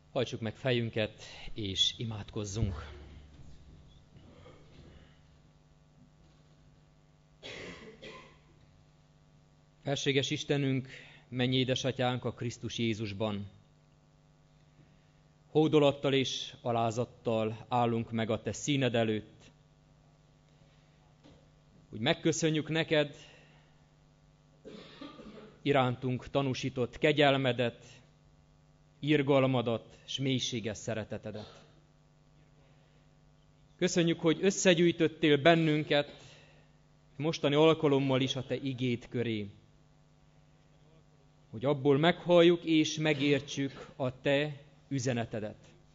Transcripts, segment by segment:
Hajtsuk meg fejünket, és imádkozzunk. Felséges Istenünk, menny édesatyánk a Krisztus Jézusban. Hódolattal és alázattal állunk meg a Te színed előtt. Úgy megköszönjük neked irántunk tanúsított kegyelmedet, irgalmadat s mélységes szeretetedet. Köszönjük, hogy összegyűjtöttél bennünket mostani alkalommal is a Te igéd köré, hogy abból meghalljuk és megértsük a Te üzenetedet.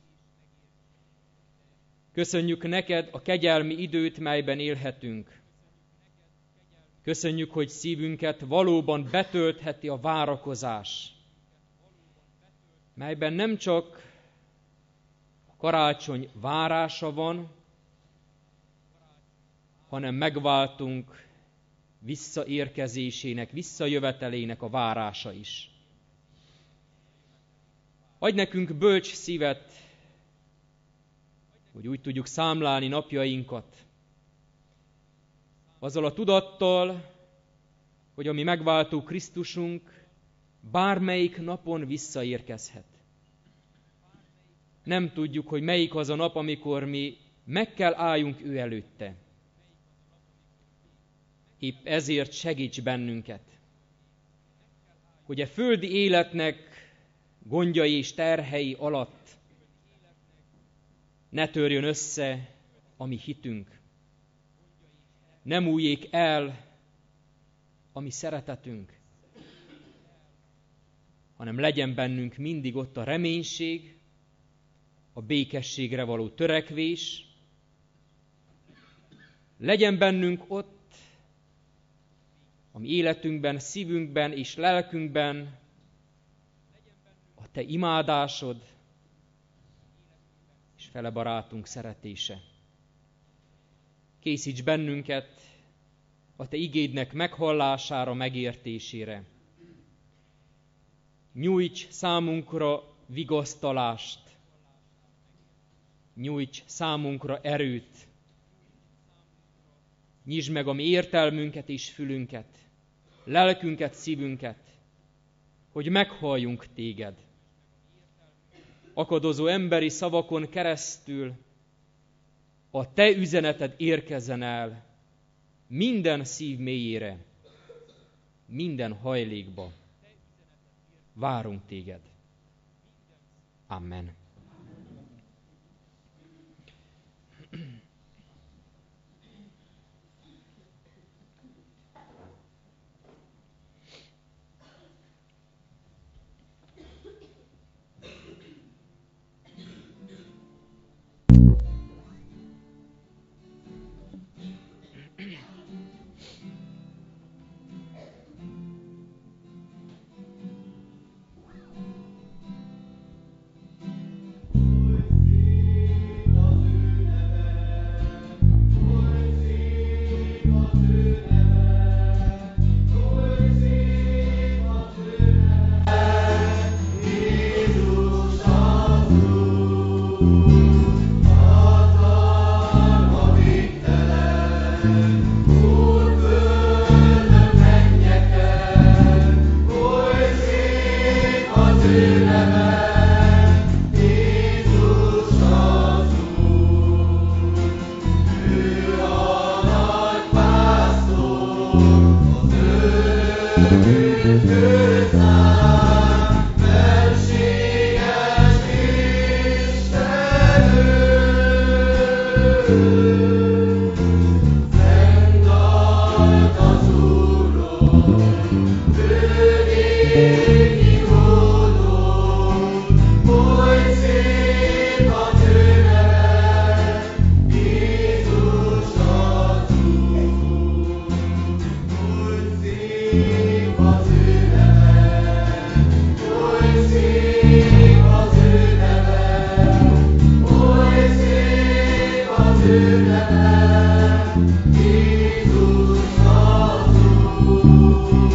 Köszönjük neked a kegyelmi időt, melyben élhetünk. Köszönjük, hogy szívünket valóban betöltheti a várakozás, melyben nem csak a karácsony várása van, hanem megváltunk visszaérkezésének, visszajövetelének a várása is. Adj nekünk bölcs szívet, hogy úgy tudjuk számlálni napjainkat, azzal a tudattal, hogy a mi megváltó Krisztusunk bármelyik napon visszaérkezhet. Nem tudjuk, hogy melyik az a nap, amikor mi meg kell álljunk ő előtte. Épp ezért segíts bennünket, hogy a földi életnek gondjai és terhei alatt ne törjön össze a mi hitünk. Ne múljék el a mi szeretetünk, hanem legyen bennünk mindig ott a reménység, a békességre való törekvés, legyen bennünk ott a mi életünkben, szívünkben és lelkünkben a Te imádásod és fele barátunk szeretése. Készíts bennünket a Te igédnek meghallására, megértésére. Nyújts számunkra vigasztalást, nyújts számunkra erőt, nyisd meg a mi értelmünket és fülünket, lelkünket, szívünket, hogy meghalljunk Téged. Akadozó emberi szavakon keresztül a Te üzeneted érkezzen el minden szív mélyére, minden hajlékba. Várunk Téged. Amen.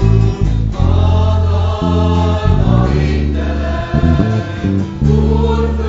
Úr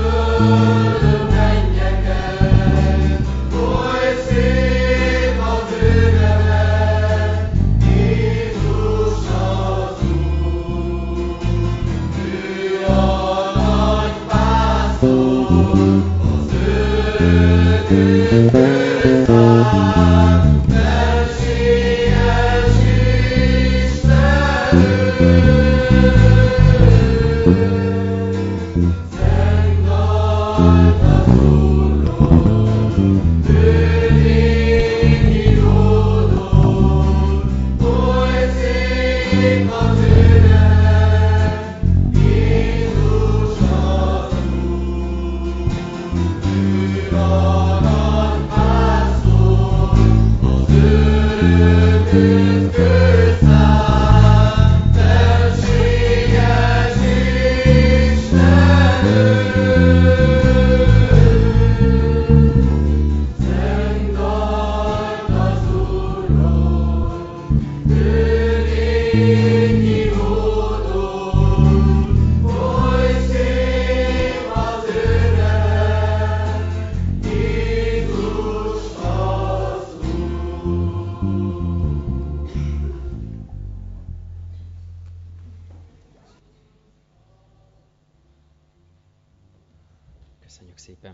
Köszönjük szépen.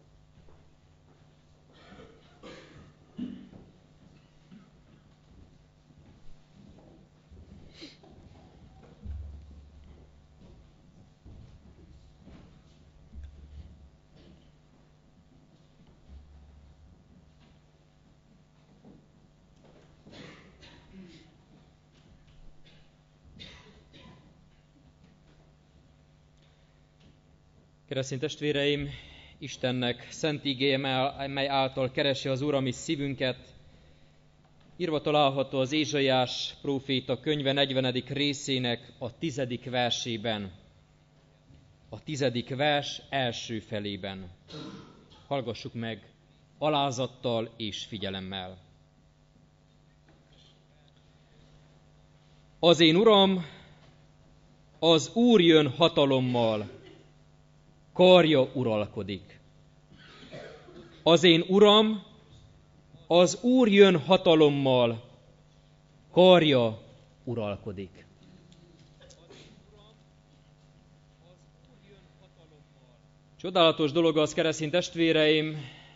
Keresztény testvéreim, Istennek szent igéje, mely által keresi az Úr a mi szívünket, írva található az Ézsaiás próféta könyve 40. részének a 10. versében, a 10. vers első felében. Hallgassuk meg alázattal és figyelemmel. Az én Uram, az Úr jön hatalommal, karja uralkodik. Az én Uram, az Úr jön hatalommal, karja uralkodik. Csodálatos dolog az, keresztény testvéreim,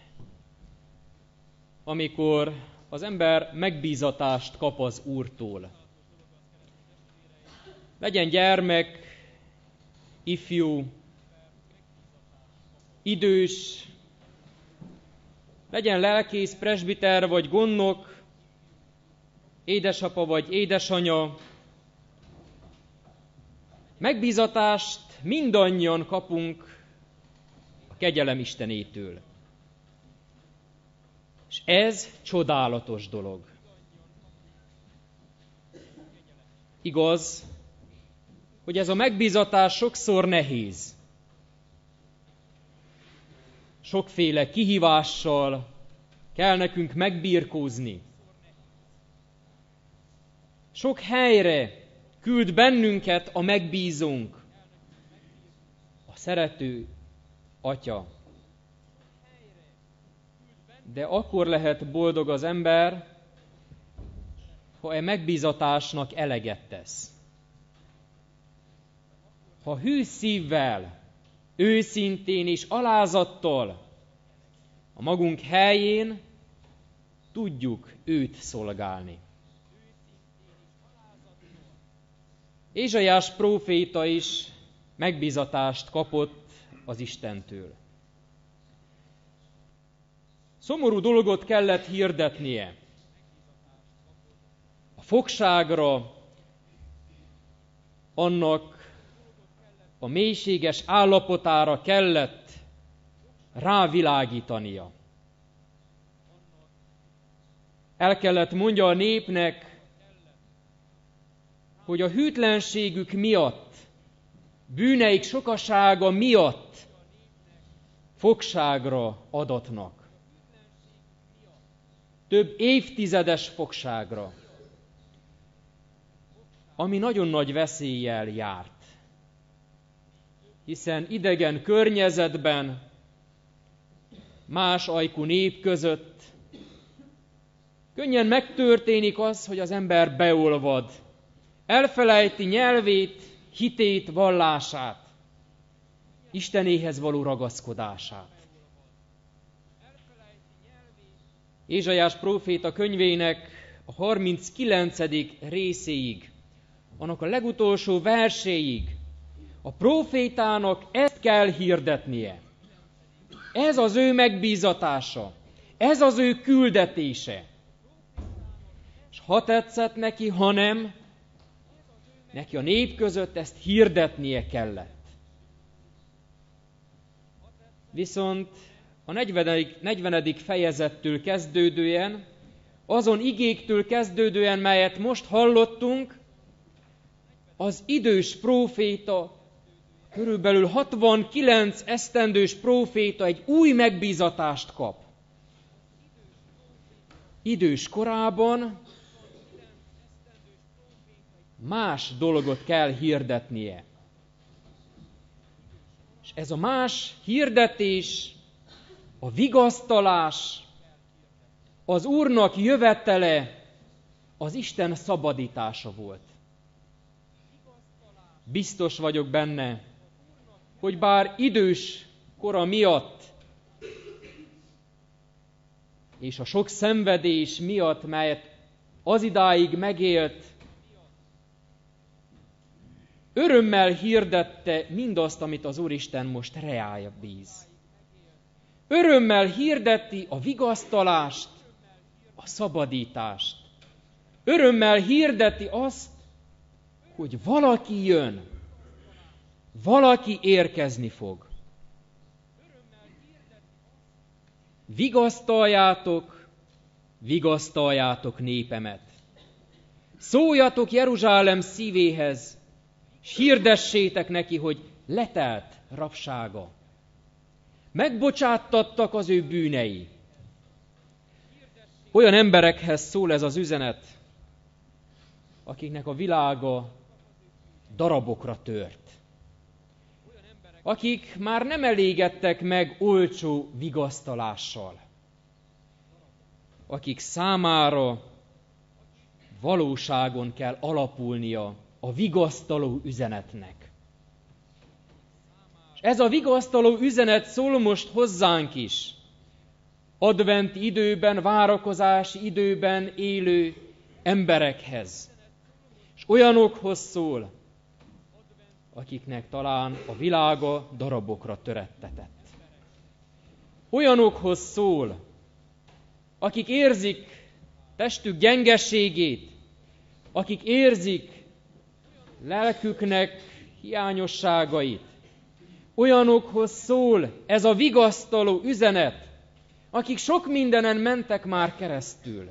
amikor az ember megbízatást kap az Úrtól. Legyen gyermek, ifjú, idős, legyen lelkész, presbiter vagy gondnok, édesapa vagy édesanya. Megbízatást mindannyian kapunk a kegyelem Istenétől. És ez csodálatos dolog. Igaz, hogy ez a megbízatás sokszor nehéz. Sokféle kihívással kell nekünk megbirkózni. Sok helyre küld bennünket a megbízónk, a szerető Atya. De akkor lehet boldog az ember, ha e megbízatásnak eleget tesz. Ha hű szívvel, őszintén és alázattal a magunk helyén tudjuk őt szolgálni. Ézsaiás próféta is megbízatást kapott az Istentől. Szomorú dolgot kellett hirdetnie. A fogságra, annak a mélységes állapotára kellett rávilágítania. El kellett mondja a népnek, hogy a hűtlenségük miatt, bűneik sokasága miatt fogságra adatnak. Több évtizedes fogságra, ami nagyon nagy veszéllyel járt. Hiszen idegen környezetben, más ajkú nép között könnyen megtörténik az, hogy az ember beolvad, elfelejti nyelvét, hitét, vallását, Istenéhez való ragaszkodását. Ézsaiás próféta könyvének a 39. részéig, annak a legutolsó verséig a prófétának ezt kell hirdetnie. Ez az ő megbízatása, ez az ő küldetése. És ha tetszett neki, ha nem, neki a nép között ezt hirdetnie kellett. Viszont a 40. fejezettől kezdődően, azon igéktől kezdődően, melyet most hallottunk, az idős próféta, körülbelül 69 esztendős próféta egy új megbízatást kap. Idős korában más dolgot kell hirdetnie. És ez a más hirdetés, a vigasztalás, az Úrnak jövetele, az Isten szabadítása volt. Biztos vagyok benne, hogy bár idős kora miatt, és a sok szenvedés miatt, melyet az idáig megélt, örömmel hirdette mindazt, amit az Úristen most reája bíz. Örömmel hirdeti a vigasztalást, a szabadítást. Örömmel hirdeti azt, hogy valaki jön, valaki érkezni fog. Vigasztaljátok, vigasztaljátok népemet. Szóljatok Jeruzsálem szívéhez, s hirdessétek neki, hogy letelt rabsága. Megbocsáttattak az ő bűnei. Olyan emberekhez szól ez az üzenet, akiknek a világa darabokra tört. Akik már nem elégedtek meg olcsó vigasztalással. Akik számára valóságon kell alapulnia a vigasztaló üzenetnek. És ez a vigasztaló üzenet szól most hozzánk is. Advent időben, várakozási időben élő emberekhez. És olyanokhoz szól, akiknek talán a világa darabokra törettetett. Olyanokhoz szól, akik érzik testük gyengeségét, akik érzik lelküknek hiányosságait. Olyanokhoz szól ez a vigasztaló üzenet, akik sok mindenen mentek már keresztül.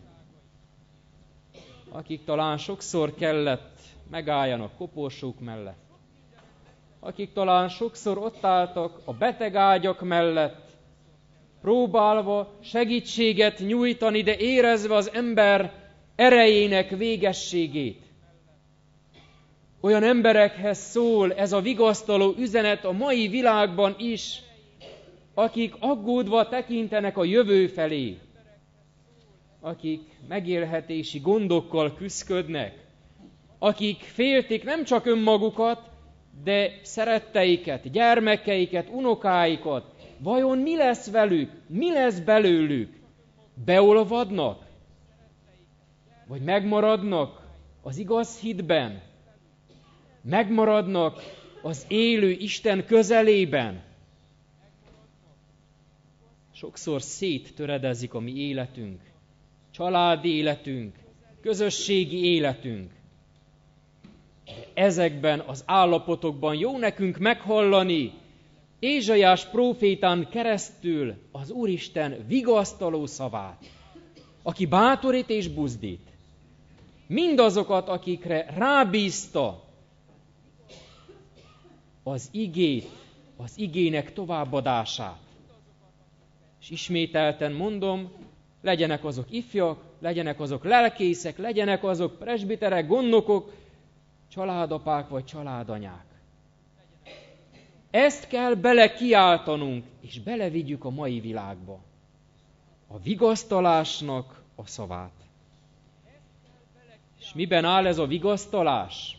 Akik talán sokszor kellett megálljanak koporsók mellett. Akik talán sokszor ott álltak a beteg ágyak mellett, próbálva segítséget nyújtani, de érezve az ember erejének végességét. Olyan emberekhez szól ez a vigasztaló üzenet a mai világban is, akik aggódva tekintenek a jövő felé, akik megélhetési gondokkal küszködnek, akik féltik nem csak önmagukat, de szeretteiket, gyermekeiket, unokáikat. Vajon mi lesz velük? Mi lesz belőlük? Beolvadnak? Vagy megmaradnak az igaz hitben? Megmaradnak az élő Isten közelében? Sokszor széttöredezik a mi életünk, családi életünk, közösségi életünk. De ezekben az állapotokban jó nekünk meghallani Ézsaiás prófétán keresztül az Úristen vigasztaló szavát, aki bátorít és buzdít. Mindazokat, akikre rábízta az igét, az igének továbbadását. És ismételten mondom, legyenek azok ifjak, legyenek azok lelkészek, legyenek azok presbiterek, gondnokok, családapák vagy családanyák. Ezt kell bele kiáltanunk, és belevigyük a mai világba. A vigasztalásnak a szavát. És miben áll ez a vigasztalás?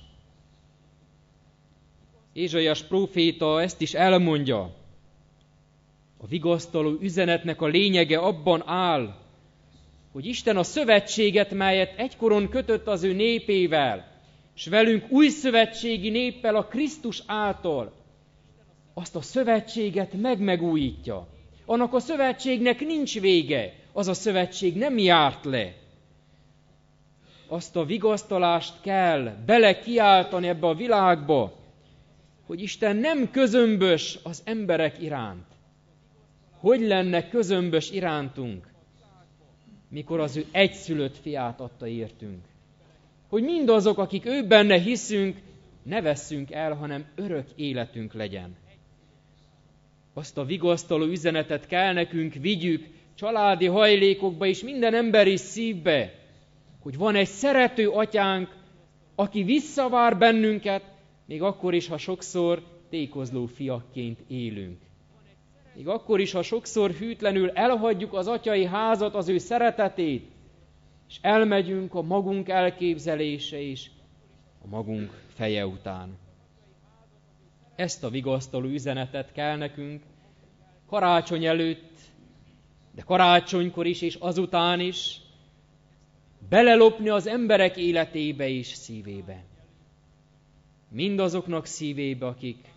Ézsaiás próféta ezt is elmondja. A vigasztaló üzenetnek a lényege abban áll, hogy Isten a szövetséget, melyet egykoron kötött az ő népével, és velünk új szövetségi néppel a Krisztus által, azt a szövetséget megújítja. Annak a szövetségnek nincs vége, az a szövetség nem járt le. Azt a vigasztalást kell bele kiáltani ebbe a világba, hogy Isten nem közömbös az emberek iránt. Hogy lenne közömbös irántunk, mikor az ő egyszülött fiát adta értünk? Hogy mindazok, akik ő benne hiszünk, ne vesszünk el, hanem örök életünk legyen. Azt a vigasztaló üzenetet kell nekünk vigyük családi hajlékokba és minden emberi szívbe, hogy van egy szerető atyánk, aki visszavár bennünket, még akkor is, ha sokszor tékozló fiakként élünk. Még akkor is, ha sokszor hűtlenül elhagyjuk az atyai házat, az ő szeretetét, és elmegyünk a magunk elképzelése és a magunk feje után. Ezt a vigasztaló üzenetet kell nekünk karácsony előtt, de karácsonykor is és azután is belelopni az emberek életébe és szívébe. Mindazoknak szívébe, akik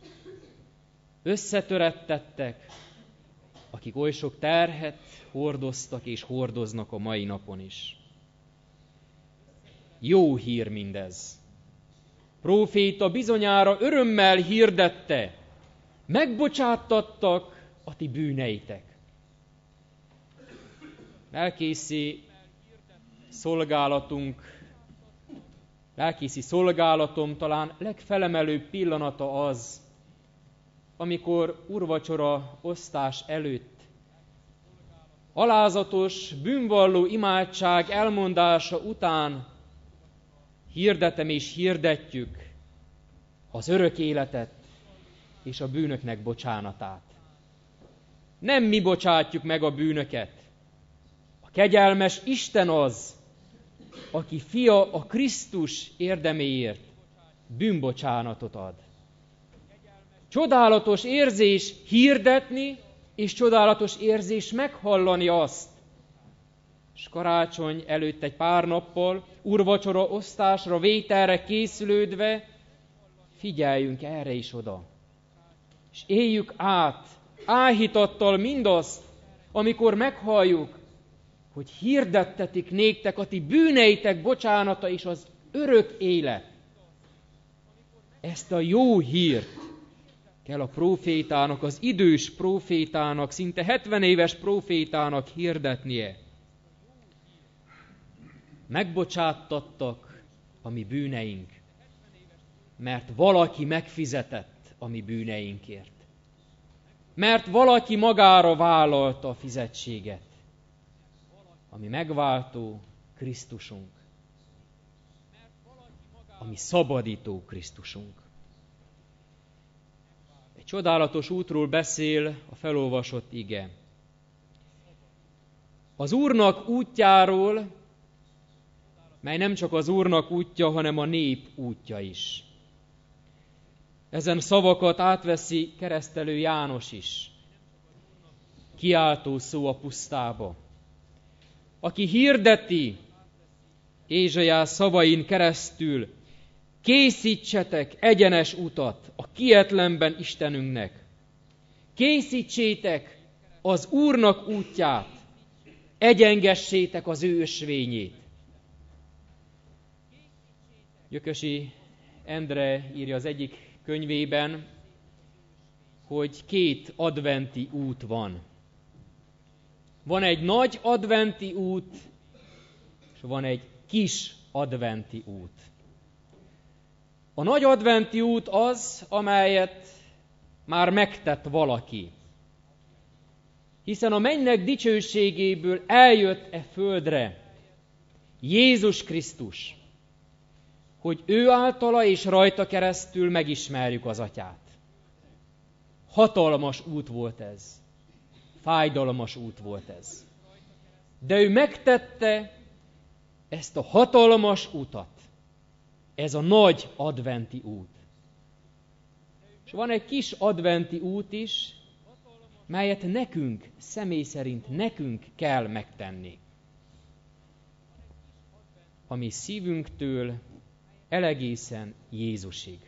összetörettettek, akik oly sok terhet hordoztak és hordoznak a mai napon is. Jó hír mindez. Próféta bizonyára örömmel hirdette, megbocsáttattak a ti bűneitek. Lelkészi szolgálatom talán legfelemelőbb pillanata az, amikor úrvacsora osztás előtt alázatos, bűnvalló imádság elmondása után hirdetem és hirdetjük az örök életet és a bűnöknek bocsánatát. Nem mi bocsátjuk meg a bűnöket. A kegyelmes Isten az, aki fia a Krisztus érdeméért bűnbocsánatot ad. Csodálatos érzés hirdetni, és csodálatos érzés meghallani azt. És karácsony előtt egy pár nappal, úrvacsora osztásra, vételre készülődve, figyeljünk erre is oda. És éljük át áhítattal mindazt, amikor meghalljuk, hogy hirdettetik néktek a ti bűneitek bocsánata és az örök élet. Ezt a jó hírt kell a prófétának, az idős prófétának, szinte 70 éves prófétának hirdetnie. Megbocsáttattak a mi bűneink, mert valaki megfizetett a mi bűneinkért. Mert valaki magára vállalta a fizetséget. A mi megváltó Krisztusunk. A mi szabadító Krisztusunk. Egy csodálatos útról beszél a felolvasott ige. Az Úrnak útjáról, mely nem csak az Úrnak útja, hanem a nép útja is. Ezen szavakat átveszi keresztelő János is. Kiáltó szó a pusztába. Aki hirdeti Ézsaiás szavain keresztül, készítsetek egyenes utat a kietlenben Istenünknek. Készítsétek az Úrnak útját, egyengessétek az ő ösvényét. Gyökösi Endre írja az egyik könyvében, hogy 2 adventi út van. Van egy nagy adventi út, és van egy kis adventi út. A nagy adventi út az, amelyet már megtett valaki. Hiszen a mennynek dicsőségéből eljött e földre Jézus Krisztus, hogy ő általa és rajta keresztül megismerjük az Atyát. Hatalmas út volt ez. Fájdalmas út volt ez. De ő megtette ezt a hatalmas utat. Ez a nagy adventi út. És van egy kis adventi út is, melyet nekünk, személy szerint nekünk kell megtenni. Ami szívünktől elegészen Jézusig.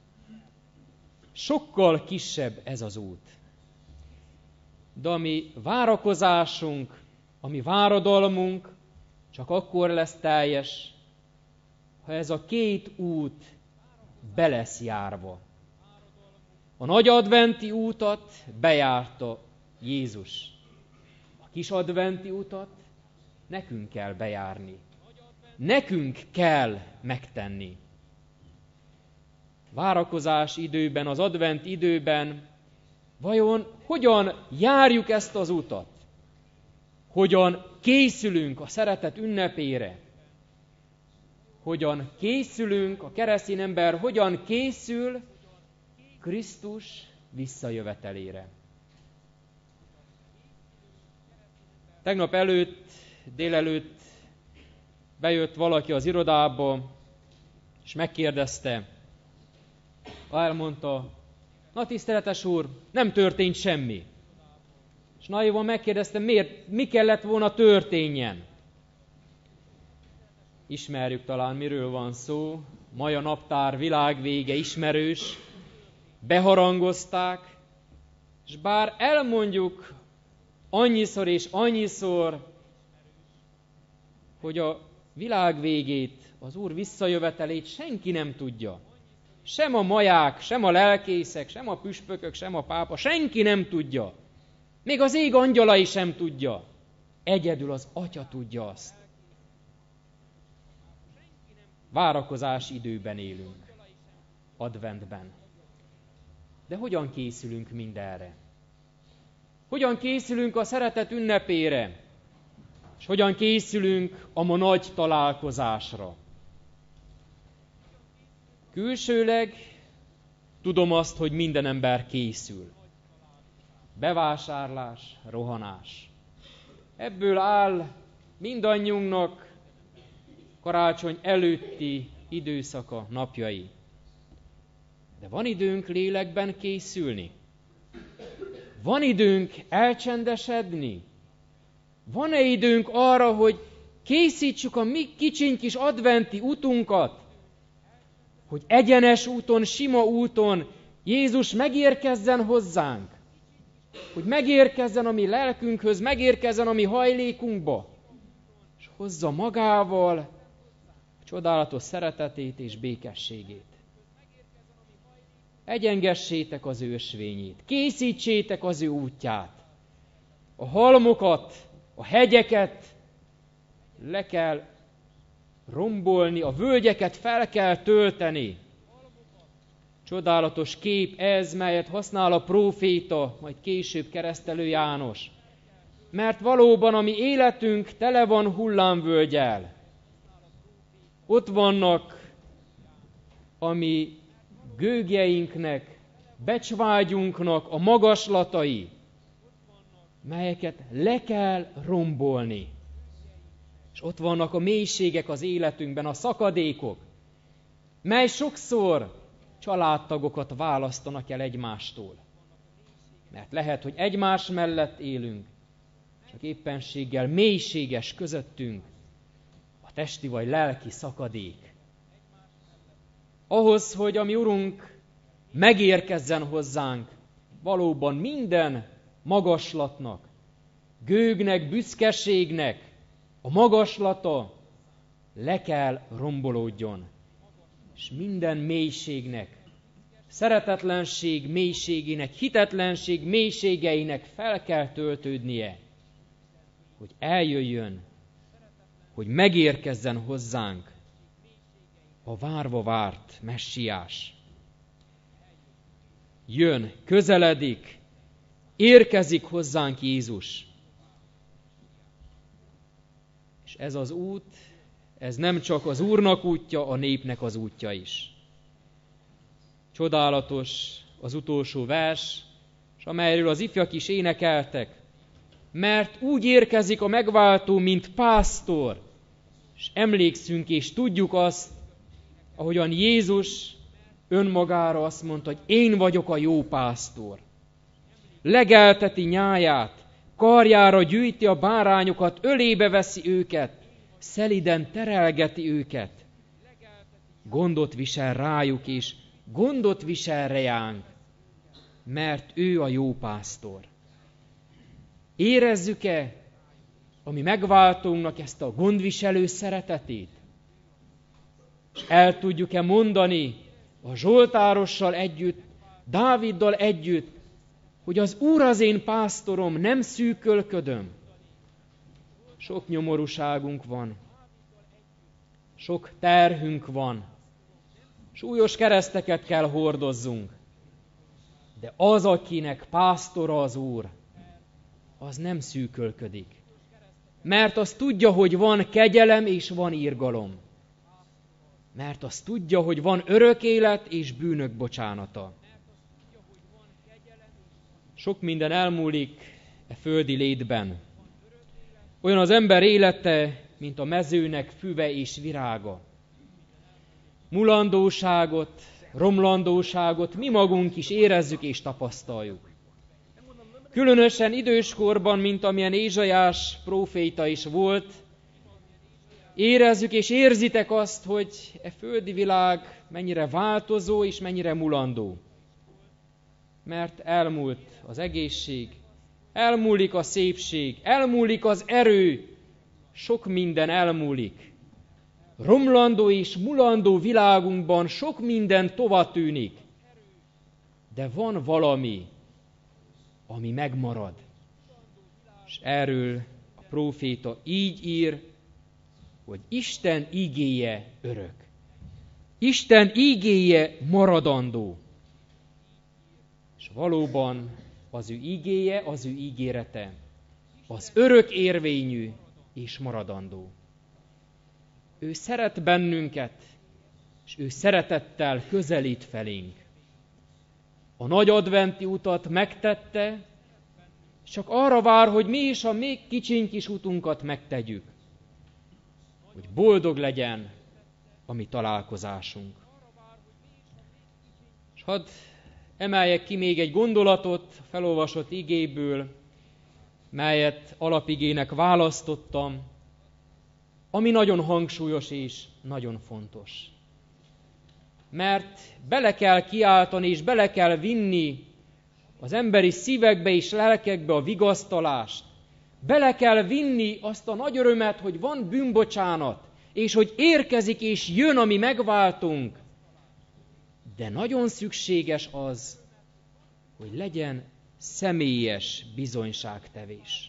Sokkal kisebb ez az út. De a mi várakozásunk, a mi váradalmunk csak akkor lesz teljes, ha ez a 2 út be lesz járva. A nagy adventi útat bejárta Jézus. A kis adventi utat nekünk kell bejárni. Nekünk kell megtenni. Várakozás időben, az advent időben vajon hogyan járjuk ezt az utat? Hogyan készülünk a szeretet ünnepére? Hogyan készülünk, a keresztény ember hogyan készül Krisztus visszajövetelére? Tegnap délelőtt bejött valaki az irodába, és megkérdezte, elmondta, na tiszteletes úr, nem történt semmi. És naivan megkérdeztem, mi kellett volna történjen. Ismerjük talán, miről van szó. Maja naptár világvége ismerős. Beharangozták, és bár elmondjuk annyiszor és annyiszor, hogy a világ végét, az Úr visszajövetelét senki nem tudja. Sem a maják, sem a lelkészek, sem a püspökök, sem a pápa, senki nem tudja. Még az ég angyalai sem tudja. Egyedül az Atya tudja azt. Várakozás időben élünk. Adventben. De hogyan készülünk mindenre? Hogyan készülünk a szeretet ünnepére? És hogyan készülünk a ma nagy találkozásra? Külsőleg tudom azt, hogy minden ember készül. Bevásárlás, rohanás. Ebből áll mindannyiunknak karácsony előtti időszaka, napjai. De van időnk lélekben készülni? Van időnk elcsendesedni? Van-e időnk arra, hogy készítsük a mi kicsiny kis adventi utunkat, hogy egyenes úton, sima úton Jézus megérkezzen hozzánk, hogy megérkezzen a mi lelkünkhöz, megérkezzen a mi hajlékunkba, és hozza magával a csodálatos szeretetét és békességét. Egyengessétek az ő ösvényét, készítsétek az ő útját. A halmokat, a hegyeket le kell rombolni, a völgyeket fel kell tölteni. Csodálatos kép ez, melyet használ a próféta, majd később Keresztelő János. Mert valóban a mi életünk tele van hullámvölgyel. Ott vannak a mi gőgjeinknek, becsvágyunknak a magaslatai, melyeket le kell rombolni. És ott vannak a mélységek az életünkben, a szakadékok, mely sokszor családtagokat választanak el egymástól. Mert lehet, hogy egymás mellett élünk, csak éppenséggel mélységes közöttünk a testi vagy lelki szakadék. Ahhoz, hogy a mi Urunk megérkezzen hozzánk, valóban minden magaslatnak, gőgnek, büszkeségnek a magaslata le kell rombolódjon. És minden mélységnek, szeretetlenség mélységének, hitetlenség mélységeinek fel kell töltődnie, hogy eljöjjön, hogy megérkezzen hozzánk a várva várt Messiás. Jön, közeledik, érkezik hozzánk Jézus. És ez az út, ez nem csak az Úrnak útja, a népnek az útja is. Csodálatos az utolsó vers, és amelyről az ifjak is énekeltek, mert úgy érkezik a megváltó, mint pásztor, és emlékszünk és tudjuk azt, ahogyan Jézus önmagára azt mondta, hogy én vagyok a jó pásztor. Legelteti nyáját, karjára gyűjti a bárányokat, ölébe veszi őket, szeliden terelgeti őket. Gondot visel rájuk és gondot visel reánk, mert ő a jó pásztor. Érezzük-e a mi megváltónknak ezt a gondviselő szeretetét? És el tudjuk-e mondani a zsoltárossal együtt, Dáviddal együtt, hogy az Úr az én pásztorom, nem szűkölködöm. Sok nyomorúságunk van, sok terhünk van, súlyos kereszteket kell hordozzunk, de az, akinek pásztora az Úr, az nem szűkölködik. Mert azt tudja, hogy van kegyelem és van irgalom. Mert azt tudja, hogy van örök élet és bűnök bocsánata. Sok minden elmúlik e földi létben. Olyan az ember élete, mint a mezőnek füve és virága. Mulandóságot, romlandóságot mi magunk is érezzük és tapasztaljuk. Különösen időskorban, mint amilyen Ézsaiás próféta is volt, érezzük és érzitek azt, hogy e földi világ mennyire változó és mennyire mulandó. Mert elmúlt az egészség, elmúlik a szépség, elmúlik az erő, sok minden elmúlik. Romlandó és mulandó világunkban sok minden tovatűnik, de van valami, ami megmarad. És erről a próféta így ír, hogy Isten ígéje örök. Isten ígéje maradandó. És valóban az ő ígéje, az ő ígérete, az örök érvényű és maradandó. Ő szeret bennünket, és ő szeretettel közelít felénk. A nagy adventi utat megtette, csak arra vár, hogy mi is a még kicsiny kis utunkat megtegyük. Hogy boldog legyen a mi találkozásunk. És hadd emeljek ki még egy gondolatot a felolvasott igéből, melyet alapigének választottam, ami nagyon hangsúlyos és nagyon fontos. Mert bele kell kiáltani és bele kell vinni az emberi szívekbe és lelkekbe a vigasztalást. Bele kell vinni azt a nagy örömet, hogy van bűnbocsánat, és hogy érkezik és jön a mi megváltunk. De nagyon szükséges az, hogy legyen személyes bizonyságtevés.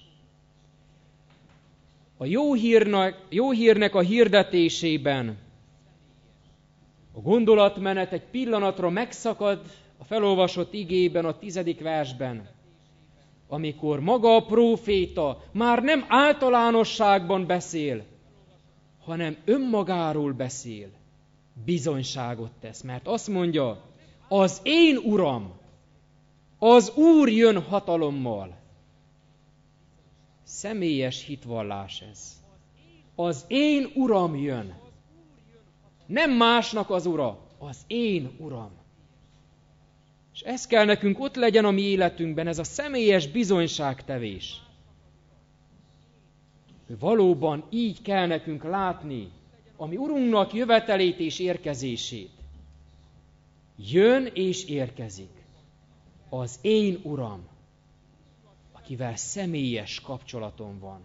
A jó hírnek a hirdetésében a gondolatmenet egy pillanatra megszakad a felolvasott igében, a 10. versben, amikor maga a próféta már nem általánosságban beszél, hanem önmagáról beszél, bizonyságot tesz. Mert azt mondja, az én Uram, az Úr jön hatalommal. Személyes hitvallás ez. Az én Uram jön. Nem másnak az Ura, az én Uram. És ez kell nekünk ott legyen a mi életünkben, ez a személyes bizonyságtevés. Valóban így kell nekünk látni a mi Urunknak jövetelét és érkezését. Jön és érkezik az én Uram, akivel személyes kapcsolatom van.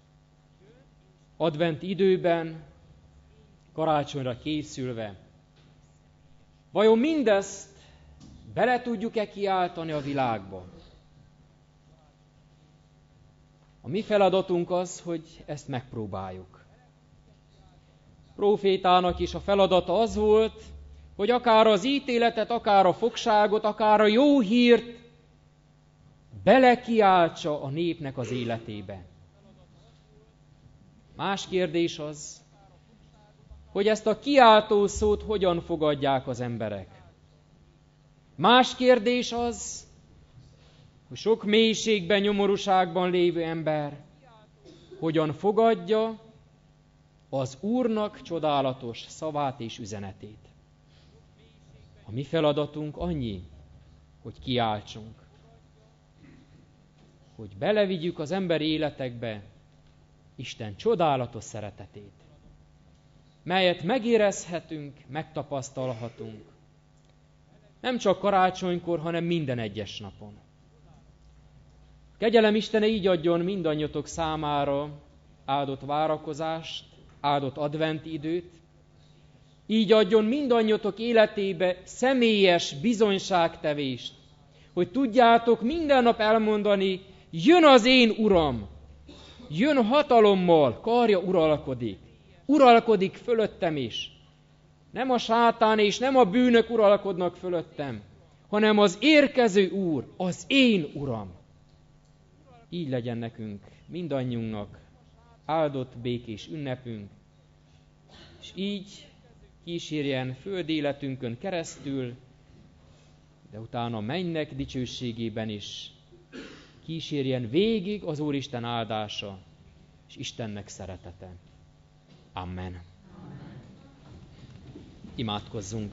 Advent időben, karácsonyra készülve, vajon mindezt bele tudjuk-e kiáltani a világba? A mi feladatunk az, hogy ezt megpróbáljuk. Prófétának is a feladata az volt, hogy akár az ítéletet, akár a fogságot, akár a jó hírt belekiáltsa a népnek az életébe. Más kérdés az, hogy ezt a kiáltó szót hogyan fogadják az emberek. Más kérdés az, hogy sok mélységben, nyomorúságban lévő ember hogyan fogadja az Úrnak csodálatos szavát és üzenetét. A mi feladatunk annyi, hogy kiáltsunk. Hogy belevigyük az emberi életekbe Isten csodálatos szeretetét, melyet megérezhetünk, megtapasztalhatunk. Nem csak karácsonykor, hanem minden egyes napon. Kegyelem Istene így adjon mindannyiatok számára áldott várakozást, áldott adventi időt, így adjon mindannyiatok életébe személyes bizonyságtevést, hogy tudjátok minden nap elmondani, jön az én Uram, jön hatalommal, karja uralkodik fölöttem is. Nem a sátán és nem a bűnök uralkodnak fölöttem, hanem az érkező Úr, az én Uram. Így legyen nekünk, mindannyiunknak áldott békés ünnepünk, és így kísérjen földi életünkön keresztül, de utána a mennynek dicsőségében is kísérjen végig az Úristen áldása és Istennek szeretete. Amen. Imádkozzunk.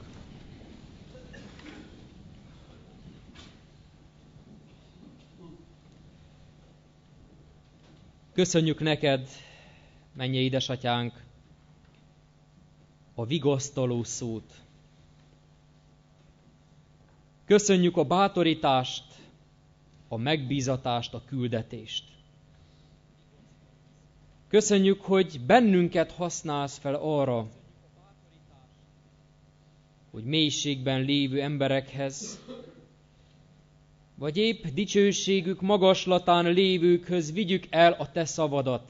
Köszönjük neked, mennyei édesatyánk, a vigasztaló szót. Köszönjük a bátorítást, a megbízatást, a küldetést. Köszönjük, hogy bennünket használsz fel arra, hogy mélységben lévő emberekhez, vagy épp dicsőségük magaslatán lévőkhöz vigyük el a te szavadat,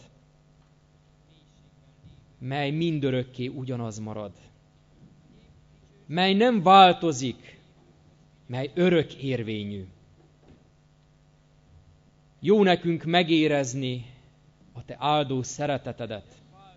mely mindörökké ugyanaz marad, mely nem változik, mely örök érvényű. Jó nekünk megérezni a te áldó szeretetedet.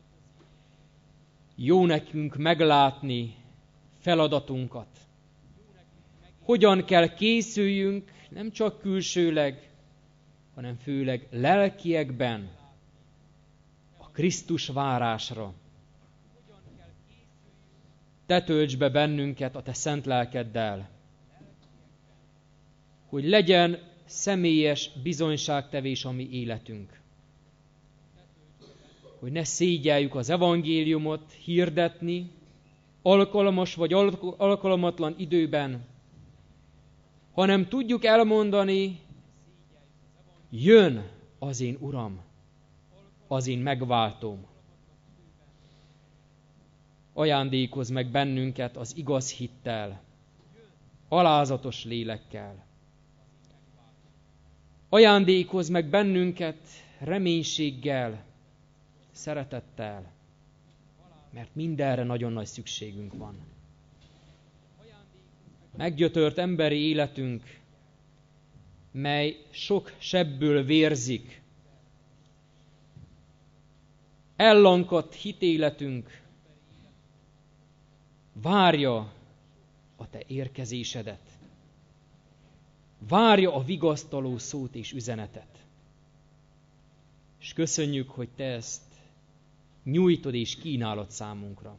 Jó nekünk meglátni feladatunkat. Hogyan kell készüljünk, nem csak külsőleg, hanem főleg lelkiekben a Krisztus várásra. Te töltsd be bennünket a te szent lelkeddel, hogy legyen személyes bizonyságtevés a mi életünk. Hogy ne szégyeljük az evangéliumot hirdetni, alkalmas vagy alkalmatlan időben, hanem tudjuk elmondani, jön az én Uram, az én megváltóm. Ajándékozz meg bennünket az igaz hittel, alázatos lélekkel. Ajándékozz meg bennünket reménységgel, szeretettel, mert mindenre nagyon nagy szükségünk van. Meggyötört emberi életünk, mely sok sebből vérzik. Ellankadt hitéletünk várja a te érkezésedet. Várja a vigasztaló szót és üzenetet. És köszönjük, hogy te ezt nyújtod és kínálod számunkra.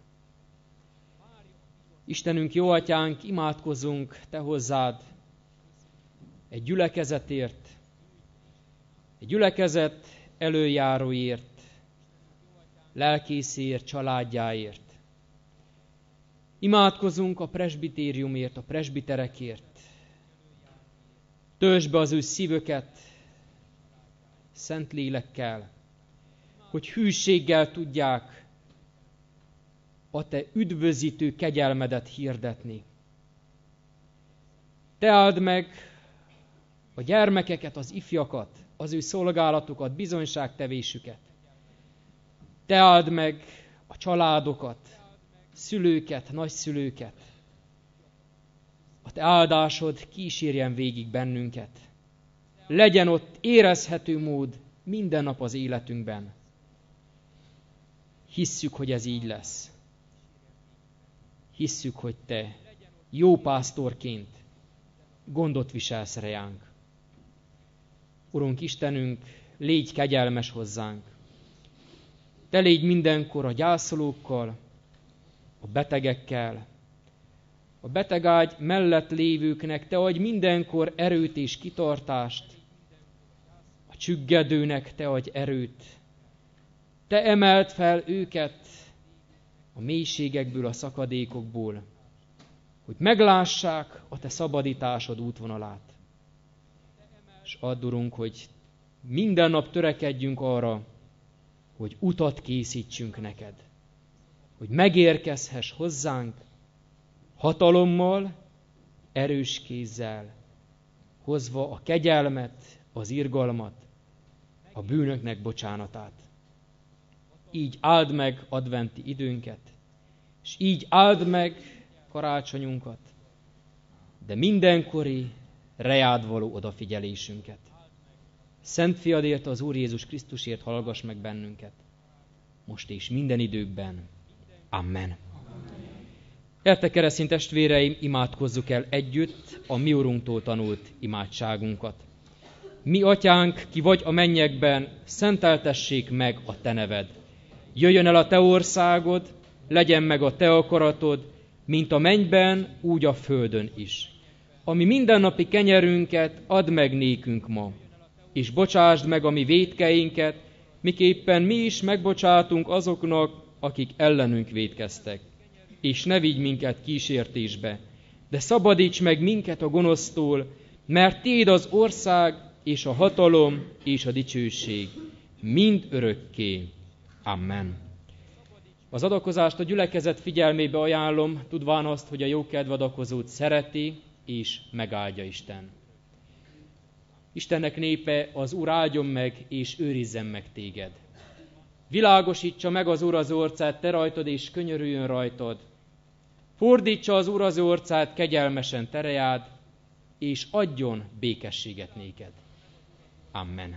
Istenünk, jó atyánk, imádkozunk te hozzád egy gyülekezetért, egy gyülekezet előjáróért, lelkészért, családjáért. Imádkozunk a presbitériumért, a presbiterekért. Töltsd be az ő szívüket szent lélekkel, hogy hűséggel tudják a te üdvözítő kegyelmedet hirdetni. Te áld meg a gyermekeket, az ifjakat, az ő szolgálatukat, bizonyságtevésüket. Te áld meg a családokat, szülőket, nagyszülőket. A te áldásod kísérjen végig bennünket. Legyen ott érezhető mód minden nap az életünkben. Hisszük, hogy ez így lesz. Hisszük, hogy te jó pásztorként gondot viselsz ránk. Urunk Istenünk, légy kegyelmes hozzánk. Te légy mindenkor a gyászolókkal, a betegekkel, a betegágy mellett lévőknek te adj mindenkor erőt és kitartást, a csüggedőnek te adj erőt. Te emeld fel őket a mélységekből, a szakadékokból, hogy meglássák a te szabadításod útvonalát. És add, Urunk, hogy minden nap törekedjünk arra, hogy utat készítsünk neked, hogy megérkezhess hozzánk hatalommal, erős kézzel, hozva a kegyelmet, az irgalmat, a bűnöknek bocsánatát. Így áld meg adventi időnket, és így áld meg karácsonyunkat, de mindenkori reád való odafigyelésünket. Szent fiadért, az Úr Jézus Krisztusért hallgass meg bennünket, most és minden időkben. Amen. Érte keresztény testvéreim, imádkozzuk el együtt a mi Urunktól tanult imádságunkat. Mi atyánk, ki vagy a mennyekben, szenteltessék meg a te neved. Jöjjön el a te országod, legyen meg a te akaratod, mint a mennyben, úgy a földön is. Ami mindennapi kenyerünket add meg nékünk ma, és bocsásd meg a mi vétkeinket, miképpen mi is megbocsátunk azoknak, akik ellenünk vétkeztek. És ne vigy minket kísértésbe, de szabadíts meg minket a gonosztól, mert tiéd az ország, és a hatalom, és a dicsőség, mind örökké. Amen. Az adakozást a gyülekezet figyelmébe ajánlom, tudván azt, hogy a jókedv adakozót szereti, és megáldja Isten. Istennek népe, az Úr áldjon meg, és őrizzen meg téged. Világosítsa meg az Úr az orcát te rajtad, és könyörüljön rajtad. Fordítsa az Úr az orcát kegyelmesen te reád, és adjon békességet néked. Amen.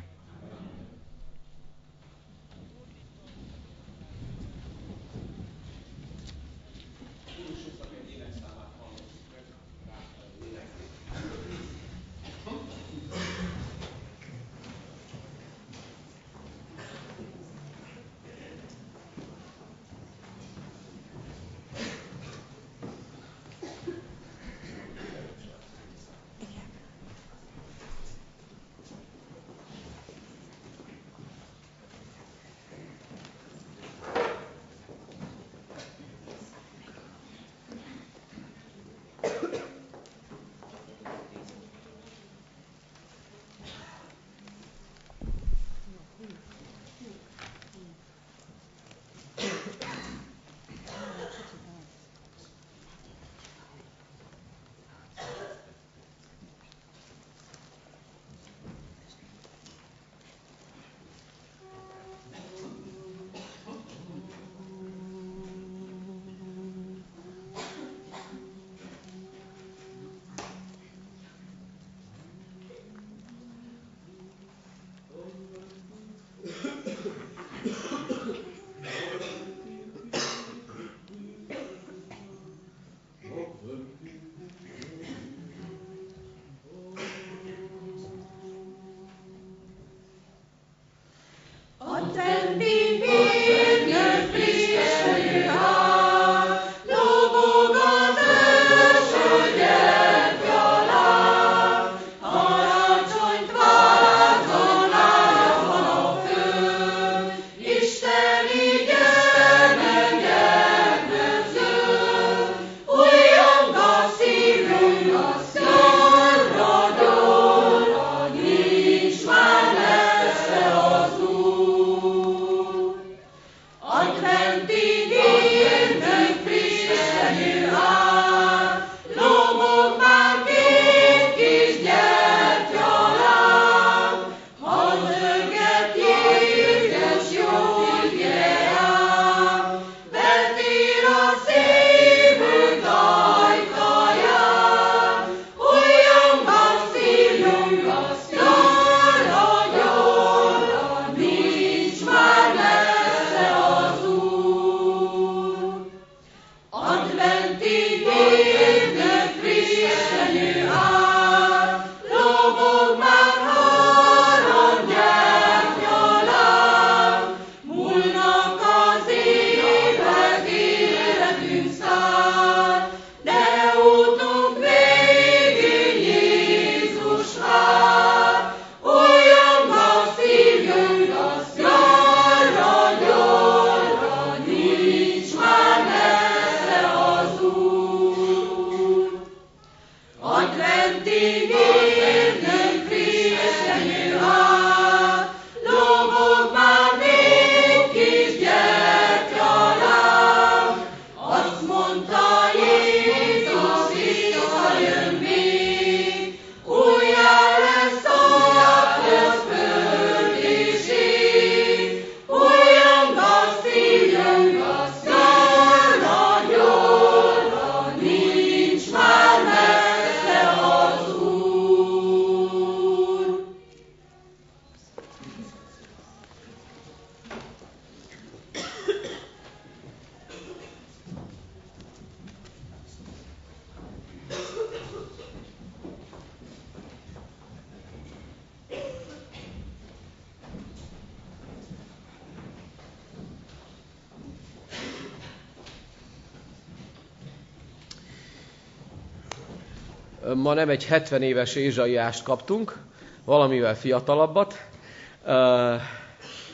Ma nem egy 70 éves Ézsaiást kaptunk, valamivel fiatalabbat.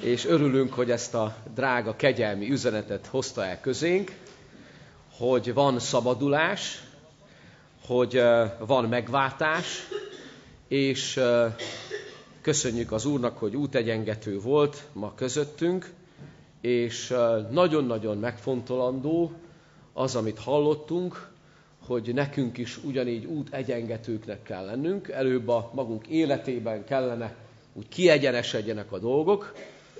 és örülünk, hogy ezt a drága kegyelmi üzenetet hozta el közénk, hogy van szabadulás, hogy van megváltás, és köszönjük az Úrnak, hogy útegyengető volt ma közöttünk, és nagyon-nagyon megfontolandó az, amit hallottunk, hogy nekünk is ugyanígy útegyengetőknek kell lennünk, előbb a magunk életében kellene úgy kiegyenesedjenek a dolgok,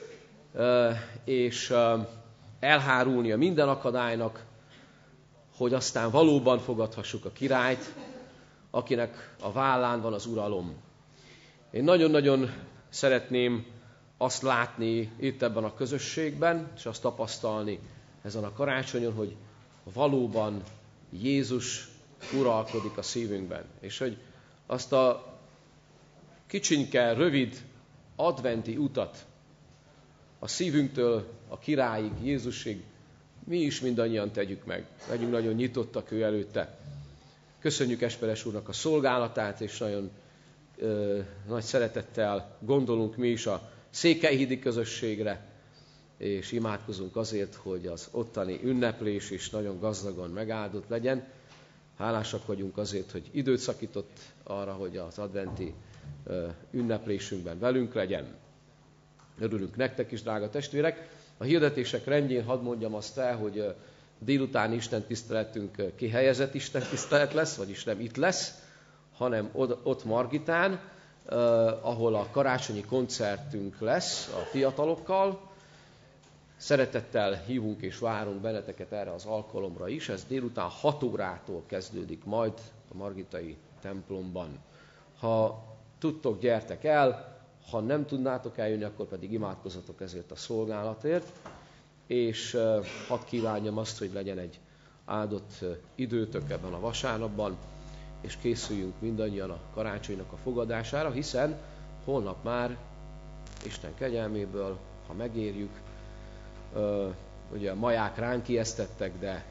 és elhárulnia minden akadálynak, hogy aztán valóban fogadhassuk a királyt, akinek a vállán van az uralom. Én nagyon-nagyon szeretném azt látni itt ebben a közösségben, és azt tapasztalni ezen a karácsonyon, hogy valóban Jézus uralkodik a szívünkben. És hogy azt a kicsinke, rövid adventi utat a szívünktől a királyig, Jézusig mi is mindannyian tegyük meg. Legyünk nagyon nyitottak ő előtte. Köszönjük Esperes úrnak a szolgálatát, és nagyon nagy szeretettel gondolunk mi is a székelyhídi közösségre, és imádkozunk azért, hogy az ottani ünneplés is nagyon gazdagon megáldott legyen. Hálásak vagyunk azért, hogy időt szakított arra, hogy az adventi ünneplésünkben velünk legyen. Örülünk nektek is, drága testvérek. A hirdetések rendjén hadd mondjam azt el, hogy délután istentiszteletünk kihelyezett istentisztelet lesz, vagyis nem itt lesz, hanem ott Margitán, ahol a karácsonyi koncertünk lesz a fiatalokkal. Szeretettel hívunk és várunk benneteket erre az alkalomra is. Ez délután 6 órától kezdődik majd a margitai templomban. Ha tudtok, gyertek el, ha nem tudnátok eljönni, akkor pedig imádkozzatok ezért a szolgálatért, és hadd kívánjam azt, hogy legyen egy áldott időtök ebben a vasárnapban, és készüljünk mindannyian a karácsonynak a fogadására, hiszen holnap már Isten kegyelméből, ha megérjük, ugye a maják ránk ijesztettek, de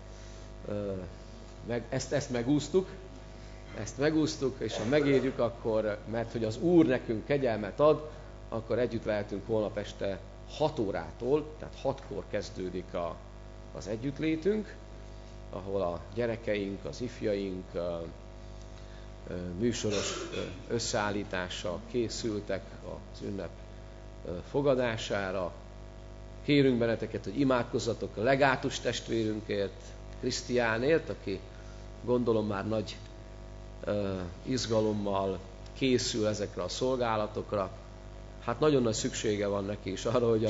ezt megúsztuk, és ha megérjük, akkor, mert hogy az Úr nekünk kegyelmet ad, akkor együtt lehetünk holnap este 6 órától, tehát 6-kor kezdődik az együttlétünk, ahol a gyerekeink, az ifjaink műsoros összeállítással készültek az ünnep fogadására. Kérünk benneteket, hogy imádkozzatok a legátus testvérünkért, Krisztiánért, aki gondolom már nagy izgalommal készül ezekre a szolgálatokra. Hát nagyon nagy szüksége van neki is arra, hogy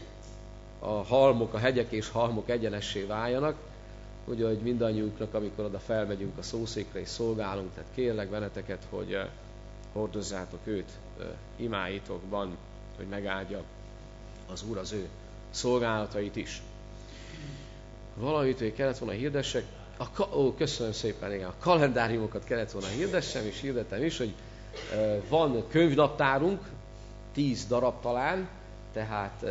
a hegyek és halmok egyenessé váljanak, ugye, hogy mindannyiunknak, amikor oda felmegyünk a szószékre és szolgálunk, tehát kérlek benneteket, hogy hordozzátok őt imáitokban, hogy megáldja az Úr az ő szolgálatait is. Valamit még kellett volna hirdessek. Köszönöm szépen, igen, a kalendáriumokat kellett volna hirdessem, és hirdetem is, hogy van könyvnaptárunk, 10 darab talán, tehát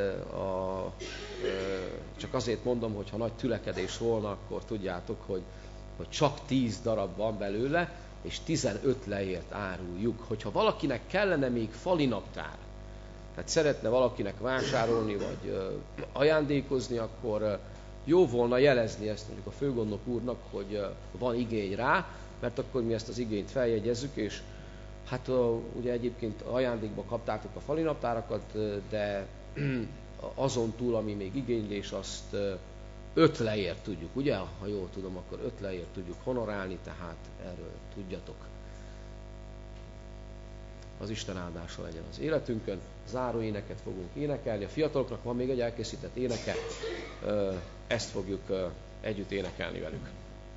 csak azért mondom, hogy ha nagy tülekedés volna, akkor tudjátok, hogy csak 10 darab van belőle, és 15 leért áruljuk. Hogyha valakinek kellene még fali naptár, tehát szeretne valakinek vásárolni, vagy ajándékozni, akkor jó volna jelezni ezt mondjuk a főgondnok úrnak, hogy van igény rá, mert akkor mi ezt az igényt feljegyezzük, és hát ugye egyébként ajándékba kaptátok a falinaptárakat, de azon túl, ami még igénylés, azt 5 leért tudjuk, ugye? Ha jól tudom, akkor 5 leért tudjuk honorálni, tehát erről tudjatok. Az Isten áldása legyen az életünkön. Záró éneket fogunk énekelni. A fiataloknak van még egy elkészített éneke, ezt fogjuk együtt énekelni velük.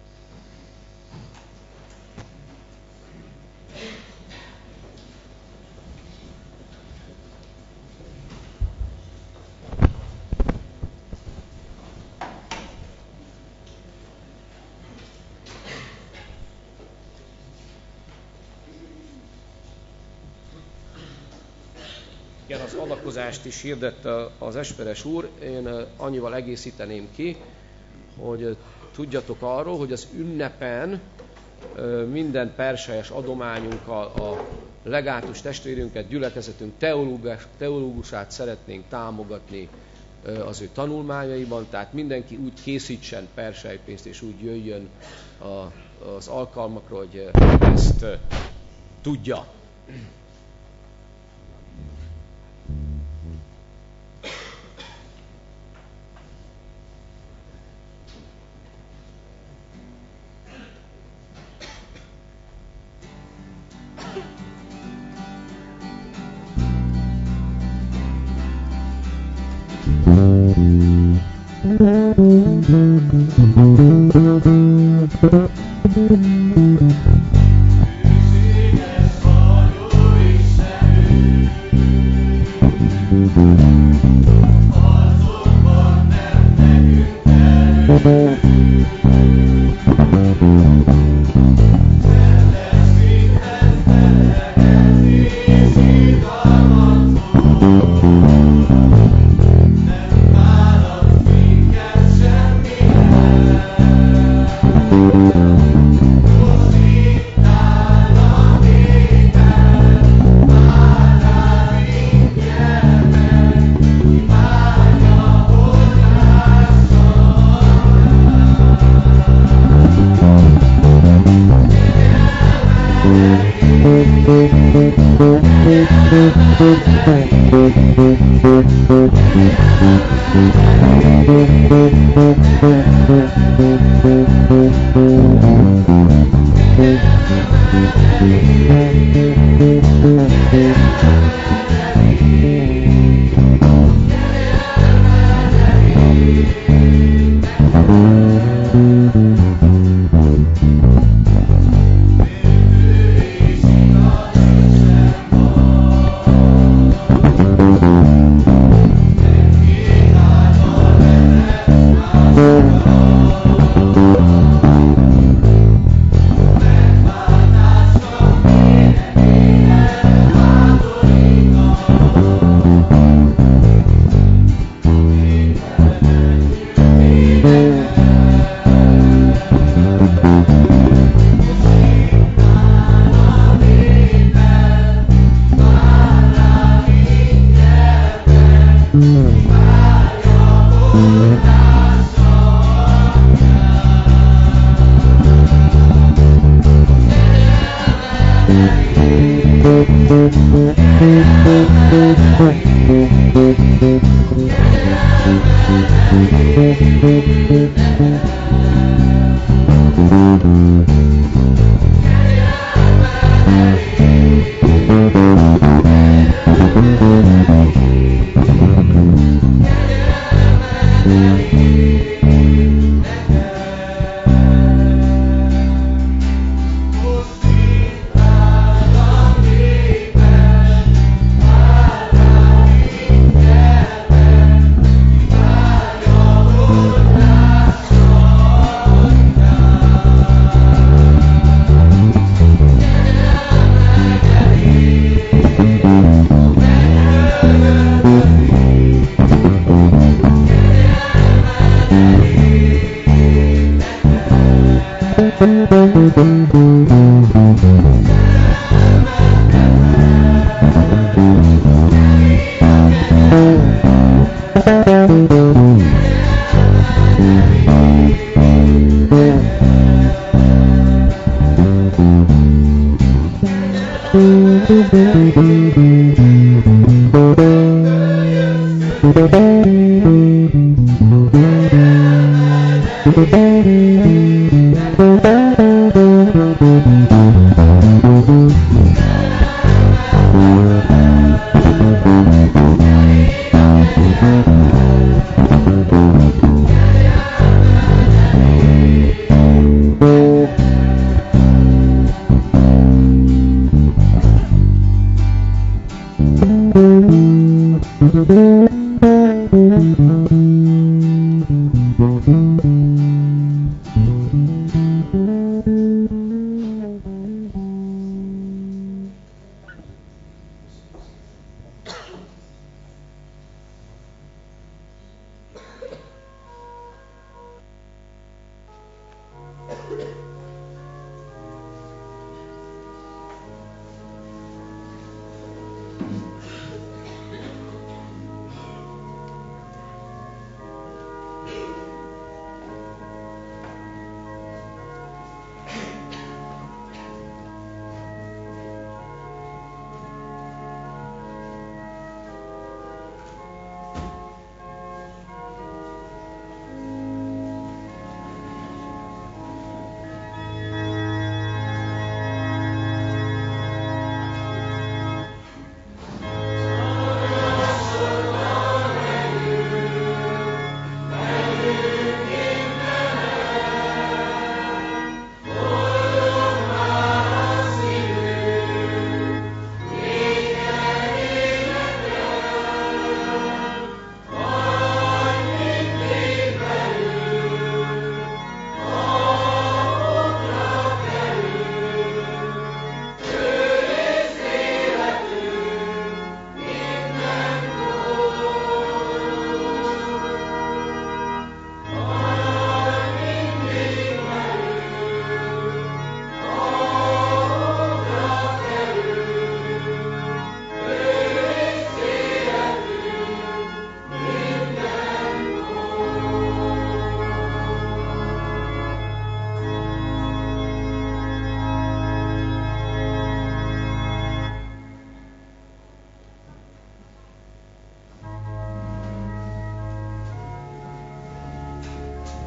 Igen, az adakozást is hirdette az Esperes úr. Én annyival egészíteném ki, hogy tudjatok arról, hogy az ünnepen minden perselyes adományunkkal a legátus testvérünket, gyülekezetünk teológusát szeretnénk támogatni az ő tanulmányaiban, tehát mindenki úgy készítsen perselypénzt, és úgy jöjjön az alkalmakra, hogy ezt tudja.